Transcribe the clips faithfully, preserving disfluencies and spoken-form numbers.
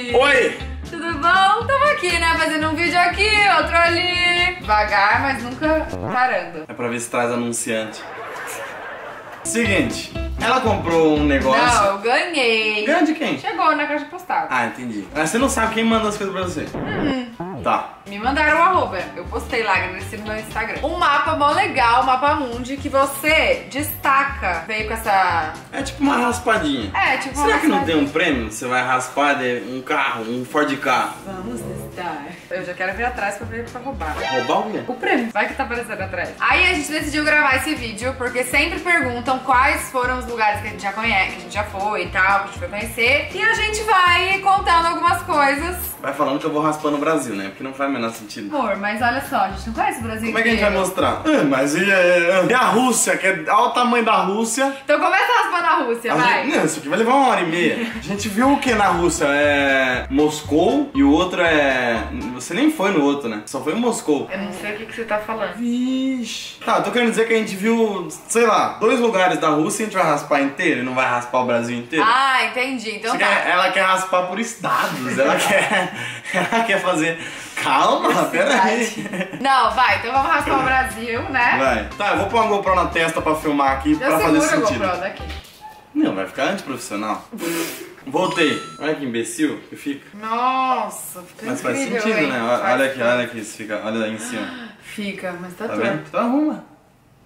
Oi! Oi! Tudo bom? Tamo aqui, né? Fazendo um vídeo aqui, outro ali. Devagar, mas nunca parando. É pra ver se traz anunciante. Seguinte, ela comprou um negócio. Não, eu ganhei. Ganha de quem? Chegou na caixa postal. Ah, entendi. Mas você não sabe quem manda as coisas pra você. Uhum. Tá. Me mandaram o arroba. Eu postei lá, agradeci no meu Instagram. Um mapa mó legal, um mapa mundi, que você destaca. Veio com essa... É tipo uma raspadinha. É, tipo uma Será que não raspadinha. tem um prêmio? Você vai raspar de um carro, um Ford Ka. Vamos testar. Eu já quero vir atrás pra ver pra roubar. Roubar o quê? O prêmio. Vai que tá aparecendo atrás. Aí a gente decidiu gravar esse vídeo, porque sempre perguntam quais foram os lugares que a gente já conhece, que a gente já foi e tal, que a gente foi conhecer. E a gente vai contando algumas coisas. Vai falando que eu vou raspar no Brasil, né? Porque não faz o menor sentido. Amor, mas olha só, a gente não conhece o Brasil Como é que a gente vai inteiro. mostrar? Ah, mas e, é, e a Rússia, que é olha o tamanho da Rússia. Então começa a raspar na Rússia, A vai. gente, não, isso aqui vai levar uma hora e meia. A gente viu o que na Rússia? É Moscou e o outro é... Você nem foi no outro, né? Só foi em Moscou. Eu não sei o que, que você tá falando. Vixe. Tá, eu tô querendo dizer que a gente viu, sei lá, dois lugares da Rússia e a gente vai raspar inteiro e não vai raspar o Brasil inteiro. Ah, entendi. Então Você tá. quer- ela quer raspar por estados, ela quer, ela quer fazer... Calma, peraí. Não, vai, então vamos raspar o Brasil, né? Vai. Tá, eu vou pôr uma GoPro na testa pra filmar aqui, Eu pra fazer seguro a sentido. GoPro daqui. Não, vai ficar antiprofissional. Voltei. Olha que imbecil que fica. Nossa, fica Mas faz incrível, sentido, hein? né? Olha, Faz olha aqui, tudo. olha aqui, isso fica, olha aí em cima. Fica, mas tá, Tá torto. vendo? Então arruma.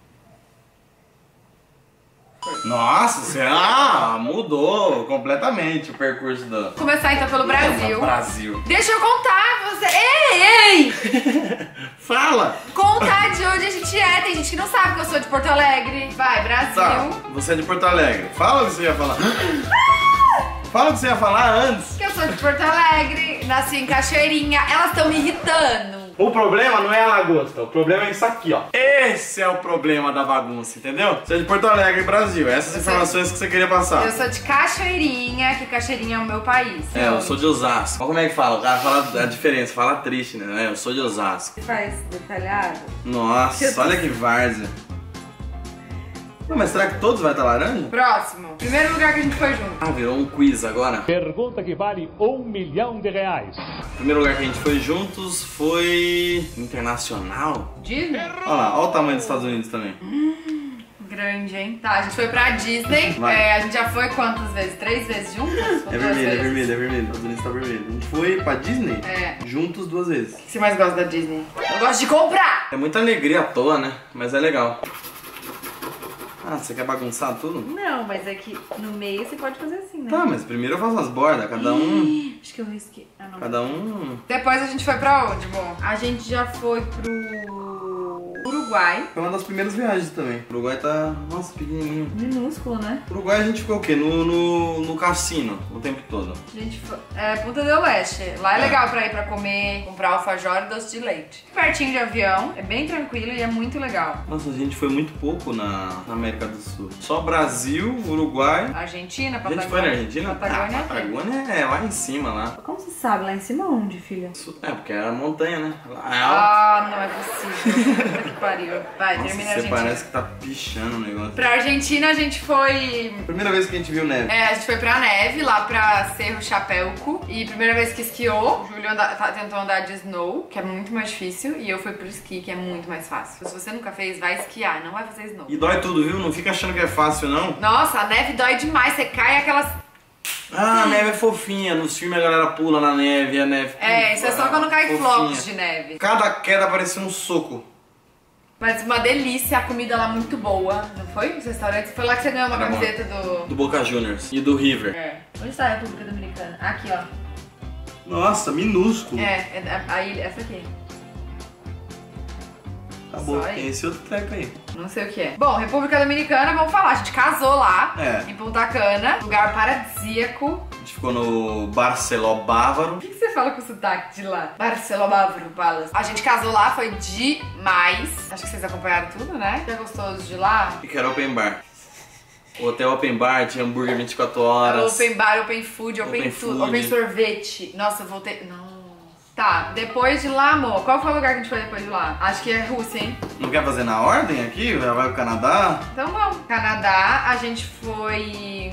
Nossa, você ah, mudou completamente o percurso do... Vou começar então pelo Brasil. Brasil. Deixa eu contar você. Ei, ei! Fala! Contar de onde a gente é. Tem gente que não sabe que eu sou de Porto Alegre. Vai, Brasil. Tá, você é de Porto Alegre. Fala o que você ia falar. Fala o que você ia falar antes. Que eu sou de Porto Alegre. Nasci em Cachoeirinha. Elas estão me irritando. O problema não é a lagosta, o problema é isso aqui, ó. Esse é o problema da bagunça, entendeu? Você é de Porto Alegre, Brasil. Essas Eu informações sou- que você queria passar. Eu sou de Cachoeirinha, que Cachoeirinha é o meu país. É, eu sou de Osasco. Olha como é que fala? O cara fala a diferença, fala triste, né? Eu sou de Osasco. Você faz detalhado? Nossa, olha que várzea. Não, mas será que todos vai estar laranja? Próximo. Primeiro lugar que a gente foi junto. Ah, virou um quiz agora. Pergunta que vale um milhão de reais. O primeiro lugar que a gente foi juntos foi... Internacional? Disney? Olha lá, olha o tamanho dos Estados Unidos também. Grande, hein? Tá, a gente foi pra Disney. Vai. É, a gente já foi quantas vezes? Três vezes juntas? Ou É duas vermelho, é vezes? vermelho, é vermelho. Os Estados Unidos tá vermelho. A gente foi pra Disney É. juntos duas vezes. O que você mais gosta da Disney? Eu gosto de comprar! É muita alegria à toa, né? Mas é legal. Ah, você quer bagunçar tudo? Não, mas é que no meio você pode fazer assim, né? Tá, mas primeiro eu faço as bordas, cada um... Acho que eu risquei. Ah, não. Cada um... Depois a gente foi pra onde, bom? A gente já foi pro Uruguai. Foi uma das primeiras viagens também. O Uruguai tá... Nossa, pequenininho. Minúsculo, né? O Uruguai a gente ficou o quê? No, no, no cassino, o tempo todo. A gente foi... É, Punta del Este. Lá é É. legal pra ir pra comer, comprar alfajor e doce de leite. Pertinho de avião, é bem tranquilo e é muito legal. Nossa, a gente foi muito pouco na, na América do Sul. Só Brasil, Uruguai... Argentina, A Patagônia. gente foi na Argentina? Patagônia. Ah, Patagônia é lá em cima, lá. Como você sabe? Lá em cima onde, filha? Isso- É, porque era montanha, né? Lá é alto. Ah, não é possível. Puta que pariu. Vai, Nossa, termina a você Argentina. parece que tá pichando o negócio. Pra Argentina a gente foi... Primeira vez que a gente viu neve. É, a gente foi pra neve, lá pra Cerro Chapeuco. E primeira vez que esquiou, o Júlio anda- tá- tentou andar de snow, que é muito mais difícil. E eu fui pro esqui, que é muito mais fácil. Se você nunca fez, vai esquiar, não vai fazer snow. E dói tudo, viu? Não fica achando que é fácil, não. Nossa, a neve dói demais, você cai aquelas... Ah, a neve é fofinha. Nos filmes a galera pula na neve e a neve... É, isso é só quando cai fofinha. flocos de neve. Cada queda parecia um soco. Mas uma delícia, a comida lá muito boa. Não foi? Nos restaurantes? Foi lá que você ganhou uma Era bom. camiseta do... Do Boca Juniors e do River. É. Onde está a República Dominicana? Aqui, ó. Nossa, minúsculo. É, é a, a ilha, essa aqui. Acabou, Só tem aí. esse outro treco aí. Não sei o que é. Bom, República Dominicana, vamos falar. A gente casou lá, É. em Punta Cana. Lugar paradisíaco. A gente ficou no Barceló Bávaro. O que, que você fala com sotaque de lá? Barcelona Bávaro Palace. A gente casou lá, foi demais. Acho que vocês acompanharam tudo, né? Que é gostoso de lá. E que era open bar. O hotel open bar, tinha hambúrguer vinte e quatro horas. Open bar, open food, open, Open tudo, food. open sorvete. Nossa, eu voltei... Não. Tá, depois de lá, amor, qual foi o lugar que a gente foi depois de lá? Acho que é Rússia, hein? Não quer fazer na ordem aqui? Já vai pro Canadá? Então vamos. Canadá, a gente foi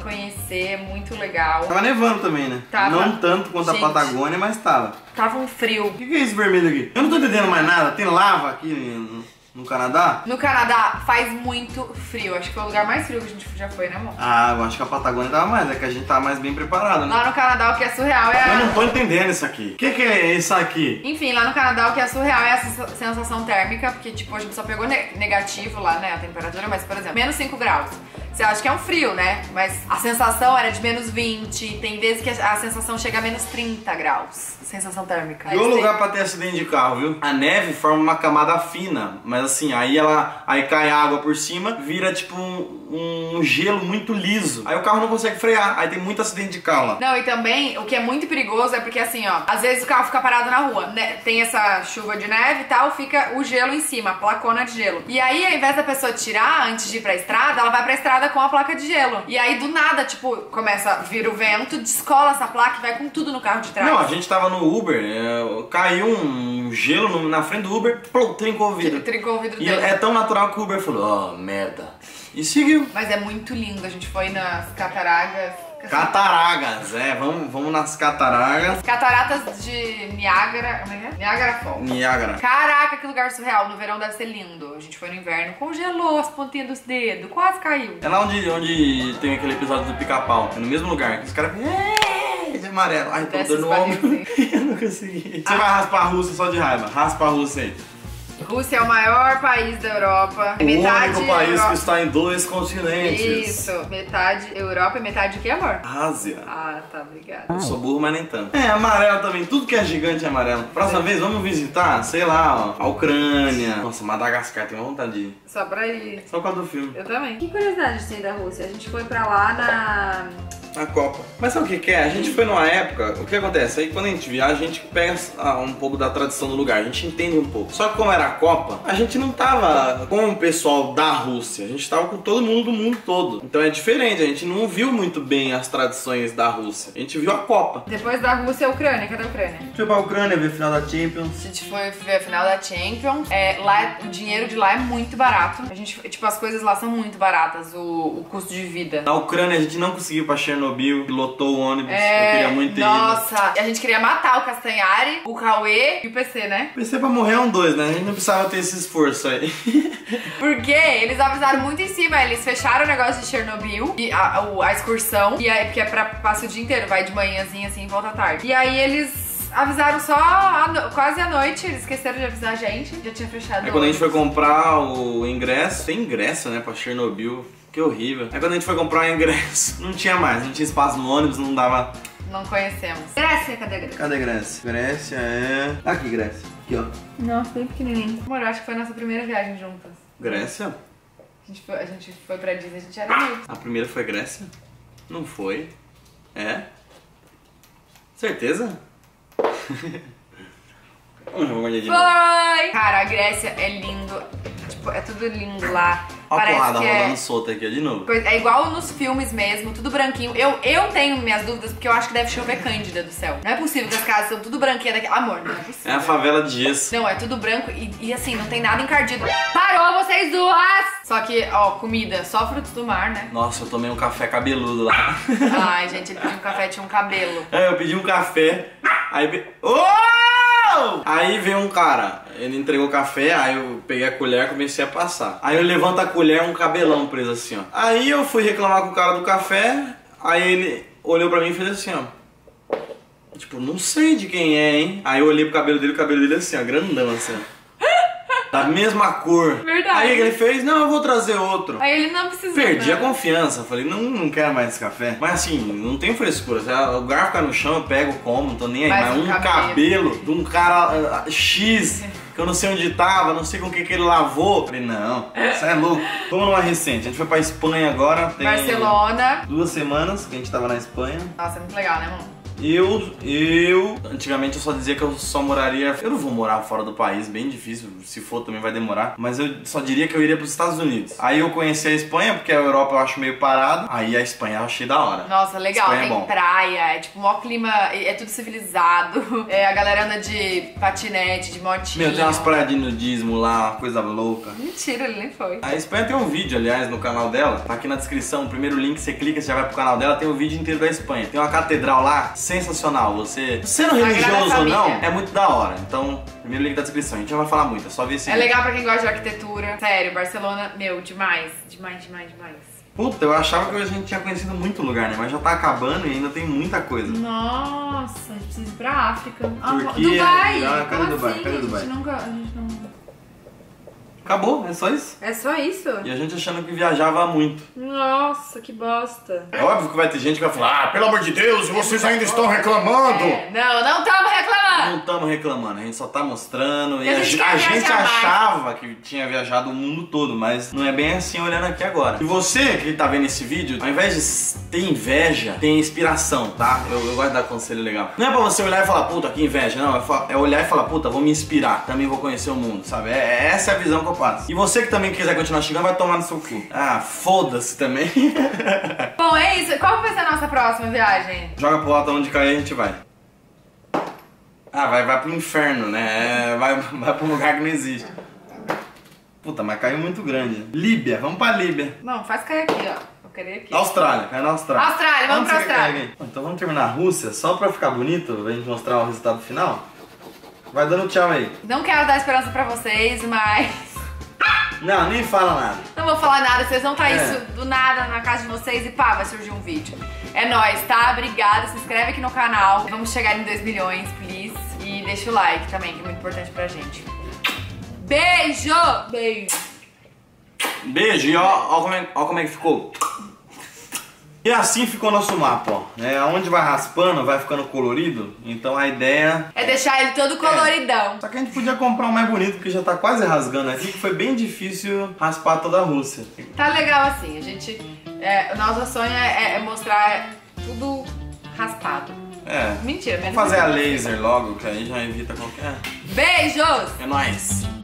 conhecer, muito legal. Tava nevando também, né? Tava. Não tanto quanto Gente. a Patagônia, mas tava. Tava um frio. O que, que é esse vermelho aqui? Eu não tô entendendo mais nada. Tem lava aqui no, no Canadá? No Canadá faz muito frio. Acho que foi o lugar mais frio que a gente já foi, né, amor? Ah, eu acho que a Patagônia tava mais, é que a gente tava mais bem preparado, né? Lá no Canadá o que é surreal é a... Eu não tô entendendo isso aqui. O que, que é isso aqui? Enfim, lá no Canadá o que é surreal é a sens- sensação térmica, porque tipo, a gente só pegou ne- negativo lá, né, a temperatura, mas por exemplo, menos cinco graus. Você acha que é um frio, né? Mas a sensação era de menos vinte, tem vezes que a a sensação chega a menos trinta graus. Sensação térmica. E o lugar pra ter acidente de carro, viu? A neve forma uma camada fina, mas assim, aí ela aí cai água por cima, vira tipo um, um gelo muito liso. Aí o carro não consegue frear, aí tem muito acidente de carro lá. Não, e também o que é muito perigoso é porque assim, ó, às vezes o carro fica parado na rua, né? Tem essa chuva de neve e tal, fica o gelo em cima, a placona de gelo. E aí, ao invés da pessoa tirar antes de ir pra estrada, ela vai pra estrada com a placa de gelo. E aí, do nada, tipo, começa a vir o vento, descola essa placa e vai com tudo no carro de trás. Não, a gente tava no Uber, é, caiu um gelo no- na frente do Uber, plum, trincou o vidro. Trincou o vidro E dele. é tão natural que o Uber falou, ó, merda. E seguiu. Mas é muito lindo, a gente foi nas cataratas. Cataragas, é, vamos, vamos nas cataragas. Cataratas de Niágara. Como é que é? Niágara Falls. Niágara. Caraca, que lugar surreal. No verão deve ser lindo. A gente foi no inverno, congelou as pontinhas dos dedos, quase caiu. É lá onde, onde tem aquele episódio do pica-pau, é no mesmo lugar, que os caras é de amarelo. Ai, tô Desce dando os no ombro. barris, Eu não consegui. Você vai raspar a Rússia só de raiva, raspa a Rússia aí. Rússia é o maior país da Europa. O único país Europa. que está em dois continentes. Isso, metade Europa e metade o que, amor? Ásia. Ah, tá, obrigada. Eu sou burro, mas nem tanto. É, amarelo também. Tudo que é gigante é amarelo. Próxima vez, vamos visitar, sei lá, ó, a Ucrânia. Nossa, Madagascar, tenho vontade de ir. Só pra ir. Só por causa do filme. Eu também. Que curiosidade tem da Rússia? A gente foi pra lá na... A Copa. Mas sabe o que que é? A gente foi numa época, o que acontece? Aí quando a gente viaja, a gente pega ah, um pouco da tradição do lugar, a gente entende um pouco. Só que como era a Copa, a gente não tava com o pessoal da Rússia, a gente tava com todo mundo do mundo todo. Então é diferente, a gente não viu muito bem as tradições da Rússia. A gente viu a Copa. Depois da Rússia, a Ucrânia. Cadê a Ucrânia? A gente foi pra Ucrânia ver a final da Champions. A gente foi ver a final da Champions. É, lá, é- o dinheiro de lá é muito barato. A gente, tipo, as coisas lá são muito baratas, o, o custo de vida. Na Ucrânia a gente não conseguiu ir pra Chernobyl, lotou o ônibus, É, eu queria muito ter ido. nossa, a gente queria matar o Castanhari, o Cauê e o P C, né? Pensei pra morrer um dois, né? A gente não precisava ter esse esforço aí. Porque eles avisaram muito em cima, eles fecharam o negócio de Chernobyl, e a, o- a excursão, e aí, porque é pra passa o dia inteiro, vai de manhãzinha assim e volta à tarde. E aí eles avisaram só a no- quase à noite, eles esqueceram de avisar a gente, já tinha fechado. Aí quando a gente foi comprar o ingresso, tem ingresso, né, pra Chernobyl, que horrível. Aí quando a gente foi comprar o ingresso, não tinha mais, não tinha espaço no ônibus, não dava... Não conhecemos. Grécia, cadê a Grécia? Cadê Grécia? Grécia é... Aqui, Grécia. Aqui, ó. Nossa, bem pequenininho. Amor, eu acho que foi a nossa primeira viagem juntas. Grécia? A gente foi, a gente foi pra Disney, a gente era amigo. A primeira foi Grécia? Não foi. É? Certeza? Vamos uma olhadinha de novo. Foi! Cara, a Grécia é lindo. Tipo, é tudo lindo lá. Olha a Parece porrada que é... rolando solta aqui, ó, de novo. Coisa- É igual nos filmes mesmo, tudo branquinho. Eu, eu tenho minhas dúvidas porque eu acho que deve chover cândida do céu. Não é possível que as casas são tudo branquinhas daqui. Amor, não é possível. É a favela de gesso. Não, é tudo branco e, e assim, não tem nada encardido. Parou, vocês duas! Só que, ó, comida, só frutos do mar, né? Nossa, eu tomei um café cabeludo lá. Ai, gente, ele pediu um café, tinha um cabelo. É, eu pedi um café, aí... ve- Oh! Aí veio um cara, ele entregou o café, aí eu peguei a colher e comecei a passar. Aí eu levanto a colher, um cabelão preso assim, ó. Aí eu fui reclamar com o cara do café, aí ele olhou pra mim e fez assim, ó. Tipo, não sei de quem é, hein? Aí eu olhei pro cabelo dele, o cabelo dele assim, ó, grandão assim, ó. Da mesma cor. Verdade. Aí o que ele fez? Não, eu vou trazer outro. Aí ele não precisou. Perdi né? a confiança, falei, não, não quero mais esse café. Mas assim, não tem frescura. Se o garfo ficar no chão, eu pego, como, não tô nem aí. Mas Mas um um cabelo. cabelo de um cara ah, X, que eu não sei onde tava, não sei com o que que ele lavou. Falei, não, isso é louco. Vamos numa recente. A gente foi pra Espanha agora. Tem Barcelona. duas semanas que a gente tava na Espanha. Nossa, é muito legal, né, mano? Eu, eu, antigamente eu só dizia que eu só moraria, eu não vou morar fora do país, bem difícil, se for também vai demorar, mas eu só diria que eu iria para os Estados Unidos. Aí eu conheci a Espanha, porque a Europa eu acho meio parado, aí a Espanha eu achei da hora. Nossa, legal, Espanha é tem bom. praia, é tipo, o maior clima, é é tudo civilizado. É, a galera anda de patinete, de motinho. Meu, tem umas praias de nudismo lá, uma coisa louca. Mentira, ele nem foi. A Espanha tem um vídeo, aliás, no canal dela. Tá aqui na descrição, o primeiro link, você clica, você já vai pro canal dela, tem o vídeo inteiro da Espanha. Tem uma catedral lá, sensacional. Você, sendo religioso ou não, é muito da hora. Então, primeiro link da descrição. A gente já vai falar muito, é só ver esse É vídeo. legal pra quem gosta de arquitetura. Sério, Barcelona, meu, demais. Demais, demais, demais. Puta, eu achava que a gente tinha conhecido muito lugar, né? Mas já tá acabando e ainda tem muita coisa. Nossa, a gente precisa ir pra África. Turquia, Dubai! ah, cadê Como Dubai? assim? Cadê Dubai? A gente nunca... A gente não... Acabou, é só isso. É só isso? E a gente achando que viajava muito. Nossa, que bosta. É óbvio que vai ter gente que vai falar, ah, pelo amor de Deus, vocês ainda estão reclamando. É, não, não estamos reclamando. Não estamos reclamando, a gente só tá mostrando. E a a, gente gente, quer a gente viajar mais. achava que tinha viajado o mundo todo, mas não é bem assim olhando aqui agora. E você que tá vendo esse vídeo, ao invés de ter inveja, tem inspiração, tá? Eu, eu gosto de dar conselho legal. Não é pra você olhar e falar, puta, que inveja, não. É olhar e falar, puta, vou me inspirar, também vou conhecer o mundo, sabe? É, essa é a visão que eu passo. E você que também quiser continuar chegando, vai tomar no seu cu. Ah, foda-se também. Bom, é isso. Qual vai ser a nossa próxima viagem? Joga pro alto, onde cair a gente vai. Ah, vai, vai pro inferno, né? É, vai, vai pra um lugar que não existe. Puta, mas caiu muito grande. Líbia, vamos pra Líbia. Não, faz cair aqui, ó. Vou querer aqui. Austrália, cai na Austrália. Austrália, vamos Onde pra você quer Austrália. cair? Então vamos terminar a Rússia, só pra ficar bonito, pra gente mostrar o resultado final. Vai dando tchau aí. Não quero dar esperança pra vocês, mas... Não, nem fala nada. Não vou falar nada, vocês vão estar É. isso do nada na casa de vocês e pá, vai surgir um vídeo. É nóis, tá? Obrigada, se inscreve aqui no canal. Vamos chegar em dois milhões, please. E deixa o like também, que é muito importante pra gente. Beijo! Beijo! Beijo e ó, ó, como é, ó como é que ficou. E assim ficou nosso mapa, ó. É, onde vai raspando, vai ficando colorido. Então a ideia... É deixar ele todo coloridão. Só que a gente podia comprar um mais bonito, porque já tá quase rasgando aqui, que foi bem difícil raspar toda a Rússia. Tá legal assim, a gente... É, o nosso sonho é, é mostrar tudo raspado. É. Mentira, Vamos menos fazer a assim. laser logo, que aí já evita qualquer... Beijos! É nóis!